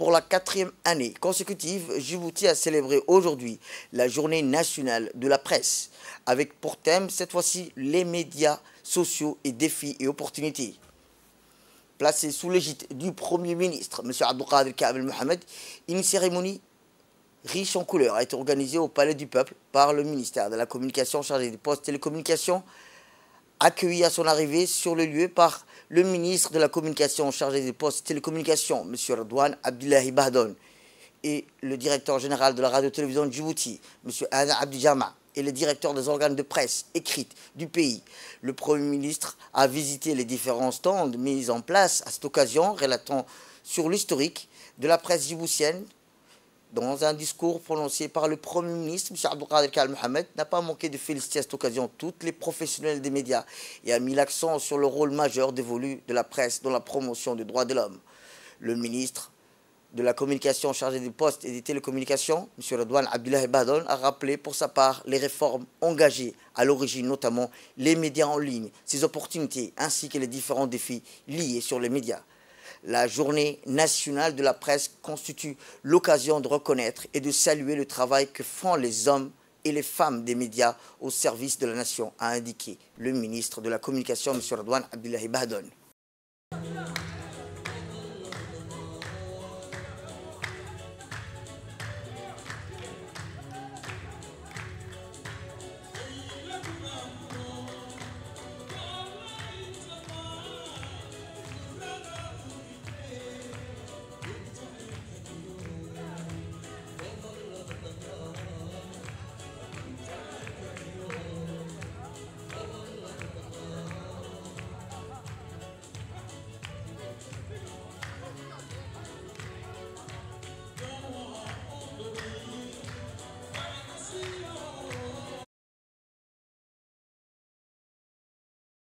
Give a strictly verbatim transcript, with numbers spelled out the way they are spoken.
Pour la quatrième année consécutive, Djibouti a célébré aujourd'hui la journée nationale de la presse, avec pour thème cette fois-ci les médias sociaux et défis et opportunités. Placée sous l'égide du Premier ministre, M. Abdelkader Kamel Mohamed, une cérémonie riche en couleurs a été organisée au Palais du Peuple par le ministère de la Communication chargé des postes et télécommunications, accueilli à son arrivée sur le lieu par le ministre de la Communication chargé des postes et télécommunications, M. Redouane Abdullahi Bahdon, et le directeur général de la radio-télévision de Djibouti, M. Ana Abdijama, et le directeur des organes de presse écrite du pays. Le Premier ministre a visité les différents stands mis en place à cette occasion, relatant sur l'historique de la presse djiboutienne. Dans un discours prononcé par le Premier ministre, M. Abdelkader Kamel Mohamed n'a pas manqué de féliciter à cette occasion tous les professionnels des médias et a mis l'accent sur le rôle majeur dévolu de la presse dans la promotion des droits de l'homme. Le ministre de la Communication chargé des postes et des télécommunications, M. Redouane Abdullahi Bahdon, a rappelé pour sa part les réformes engagées à l'origine, notamment les médias en ligne, ses opportunités ainsi que les différents défis liés sur les médias. La journée nationale de la presse constitue l'occasion de reconnaître et de saluer le travail que font les hommes et les femmes des médias au service de la nation, a indiqué le ministre de la Communication, M. Redouane Abdullahi Bahdon.